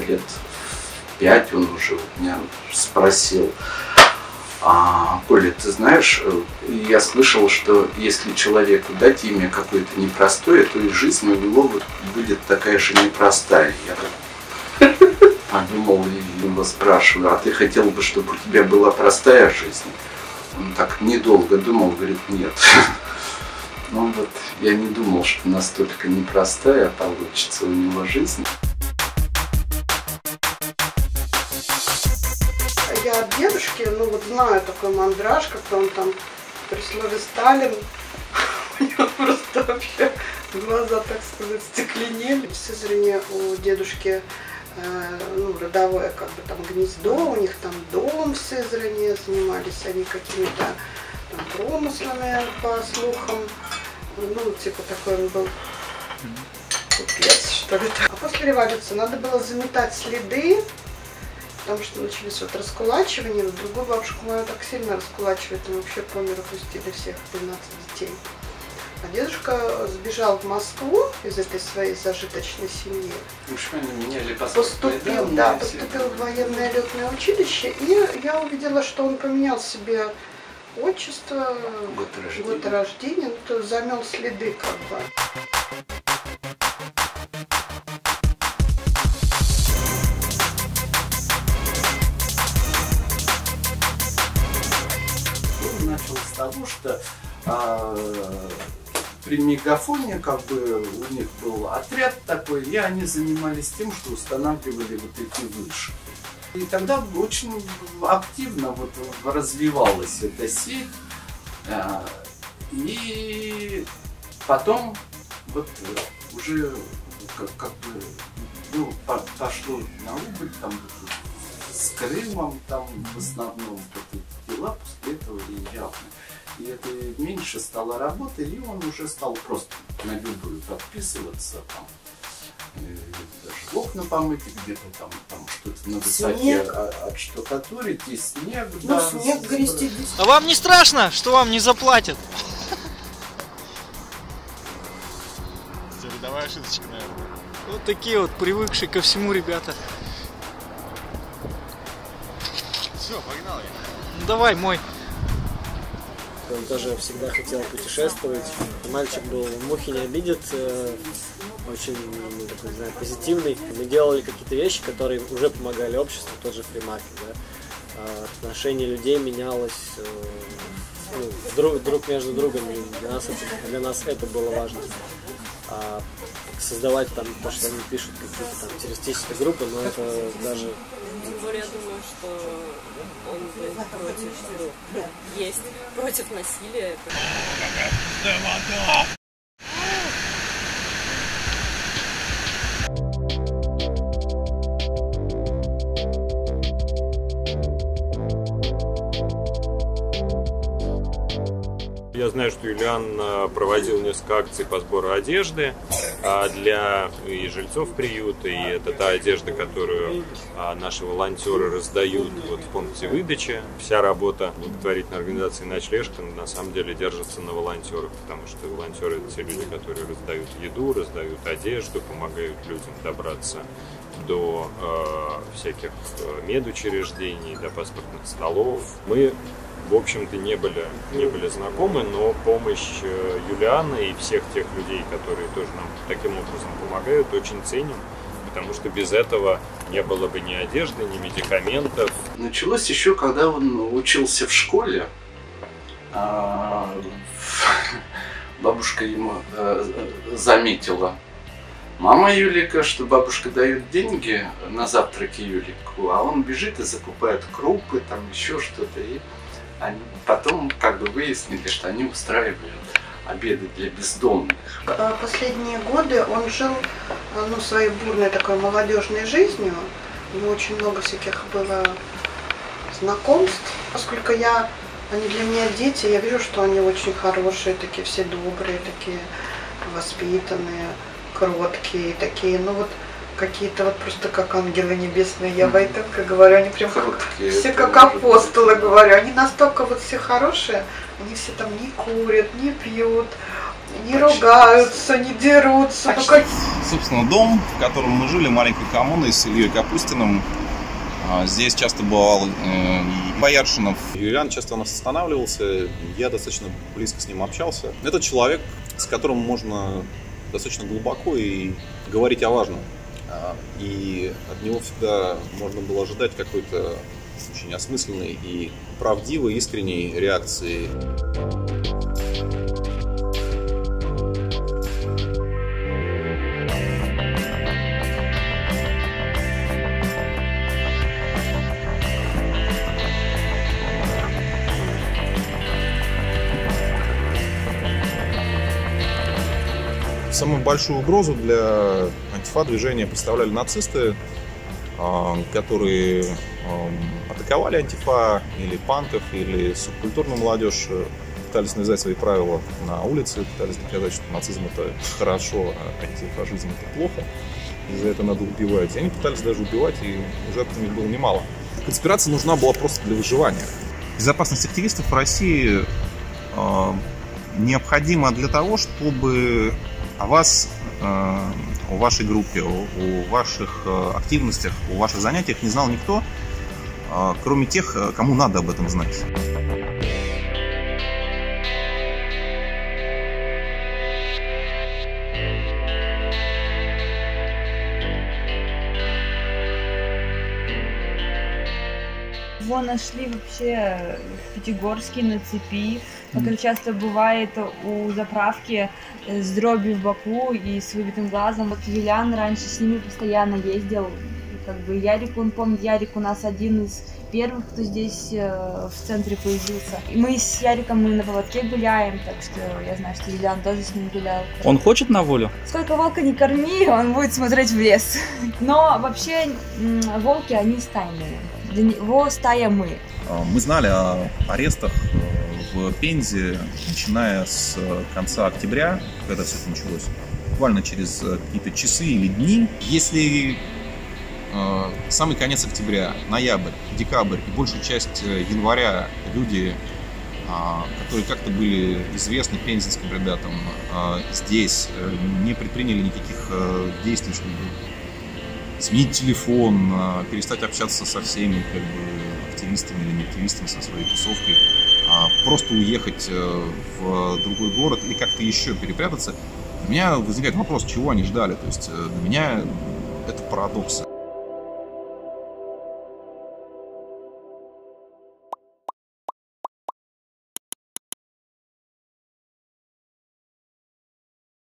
лет в 5 он уже меня спросил: Коля, ты знаешь, я слышал, что если человеку дать имя какое-то непростое, то и жизнь у него будет такая же непростая. Я подумал и его спрашиваю: а ты хотел бы, чтобы у тебя была простая жизнь? Он так недолго думал, говорит: нет. Ну вот, я не думал, что настолько непростая получится у него жизнь. Я от дедушки, ну вот знаю такой мандраж, когда он там при слове Сталин, у него просто вообще глаза, так сказать, стекленели. В Сызрани у дедушки ну, родовое как бы там гнездо, у них там дом в Сызрани, занимались они какими-то там промыслами, по слухам. Ну, типа такой он был купец, что ли. А после революции надо было заметать следы, потому что начались вот раскулачивания. Другую бабушку мою так сильно раскулачивает, там вообще по миру пустили всех 12 детей. А дедушка сбежал в Москву из этой своей зажиточной семьи. Поступил в военное летное училище, и я увидела, что он поменял себе отчество, год рождения, ну, то замел следы как бы. Начал с того, что при мегафоне как бы у них был отряд такой, и они занимались тем, что устанавливали вот эти вышки. И тогда очень активно вот развивалась эта сеть, и потом вот уже как бы ну, пошло на убыль, там с Крымом, там в основном вот эти дела после этого и явно. И это меньше стало работы, и он уже стал просто на любую подписываться, там, даже окна помыть, где-то там что-то на высоте отштукатурить, и снег. Ну, да, снег грести. А вам не страшно, что вам не заплатят? Рядовая шуточка, наверное. Вот такие вот привыкшие ко всему ребята. Все, погнал я. Ну, давай, мой. Он тоже всегда хотел путешествовать. Мальчик был, мухи не обидит, очень такой, не знаю, позитивный. Мы делали какие-то вещи, которые уже помогали обществу, тот же фримаркет. Да? Отношение людей менялось ну, друг между другом. Для нас это было важно. Создавать там то, что они пишут, какие-то там террористические группы, но это даже... Тем более, я думаю, что он был против, есть против насилия. Я знаю, что Юлиан проводил несколько акций по сбору одежды для и жильцов приюта, и это та одежда, которую наши волонтеры раздают вот в пункте выдачи. Вся работа благотворительной организации «Ночлежка» на самом деле держится на волонтерах, потому что волонтеры – это те люди, которые раздают еду, раздают одежду, помогают людям добраться до всяких медучреждений, до паспортных столов. Мы в общем-то не были знакомы, но помощь Юлиана и всех тех людей, которые тоже нам таким образом помогают, очень ценим, потому что без этого не было бы ни одежды, ни медикаментов. Началось еще, когда он учился в школе. Бабушка ему заметила: мама Юлика, что бабушка дает деньги на завтраки Юлику, а он бежит и закупает крупы, там еще что-то. И они потом как бы выяснили, что они устраивают обеды для бездомных. Последние годы он жил ну, своей бурной такой молодежной жизнью. У него очень много всяких было знакомств. Поскольку они для меня дети, я вижу, что они очень хорошие, такие все добрые, такие воспитанные, кроткие, такие, ну вот какие-то вот просто как ангелы небесные, я Войтенко говорю, они прям все как апостолы, говорю, они настолько вот все хорошие, они все там не курят, не пьют, Не ругаются, не дерутся. Только... Собственно, дом, в котором мы жили, маленькой коммуной с Ильей Капустиным. Здесь часто бывал и Бояршинов. Юлиан часто у нас останавливался, я достаточно близко с ним общался. Это человек, с которым можно достаточно глубоко и говорить о важном. И от него всегда можно было ожидать какой-то очень осмысленной и правдивой, искренней реакции. Самую большую угрозу для антифа-движения представляли нацисты, которые атаковали антифа или панков, или субкультурную молодежь, пытались навязать свои правила на улице, пытались доказать, что нацизм это хорошо, а антифашизм это плохо, и за это надо убивать. И они пытались даже убивать, и жертв у них было немало. Конспирация нужна была просто для выживания. Безопасность активистов в России необходима для того, чтобы о вас, о вашей группе, о ваших активностях, о ваших занятиях не знал никто, кроме тех, кому надо об этом знать. Его нашли вообще в Пятигорске на цепи, который часто бывает у заправки с дробью в боку и с выбитым глазом. Вот Юлиан раньше с ними постоянно ездил. Как бы Ярик, он помнит, Ярик у нас один из первых, кто здесь в центре появился. И мы с Яриком на поводке гуляем, так что я знаю, что Юлиан тоже с ним гулял. Он хочет на волю? Сколько волка не корми, он будет смотреть в лес. Но вообще волки, они стайные. Для него стая мы. Мы знали о арестах в Пензе, начиная с конца октября, когда все это началось, буквально через какие-то часы или дни. Если самый конец октября, ноябрь, декабрь и большая часть января люди, которые как-то были известны пензенским ребятам, здесь не предприняли никаких действий, чтобы сменить телефон, перестать общаться со всеми как бы активистами или не активистами со своей тусовкой, просто уехать в другой город или как-то еще перепрятаться, у меня возникает вопрос, чего они ждали. То есть для меня это парадокс.